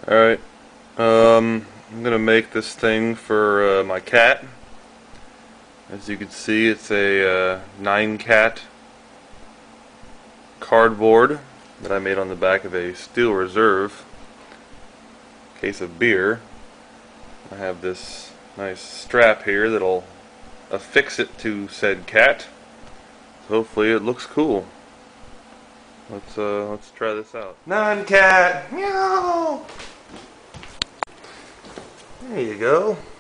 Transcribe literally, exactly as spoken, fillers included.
Alright, um, I'm gonna make this thing for uh, my cat. As you can see, it's a uh, Nyan Cat cardboard that I made on the back of a steel reserve case of beer. I have this nice strap here that'll affix it to said cat. So hopefully it looks cool. Let's uh, let's try this out. Nyan Cat, meow. There you go.